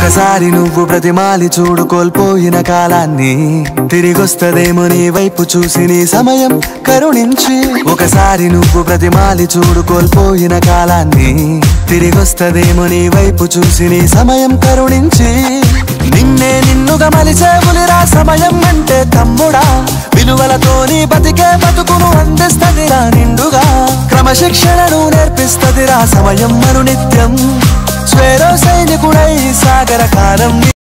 ఒకసారి నువ్వు బ్రతిమాలి చూడు కోల్పోయిన కాలాన్ని, తిరిగొస్తదేమో నీ వైపు చూసి నీ సమయం కరుణించి. ఒకసారి నువ్వు బ్రతిమాలి చూడు కోల్పోయిన కాలాన్ని, తిరిగొస్తదేమో నీ వైపు చూసి నీ సమయం కరుణించి. నిన్నే నిన్నుగా మలిచేవులిరా సమయం అంటే తమ్ముడా, విలువలతోని బతికే బతుకును అందిస్తదిరా నిండుగా. క్రమశిక్షణను నేర్పిస్తదిరా సమయం మను నిత్యం. స్వేరో సైనికుడై సాగర కాలం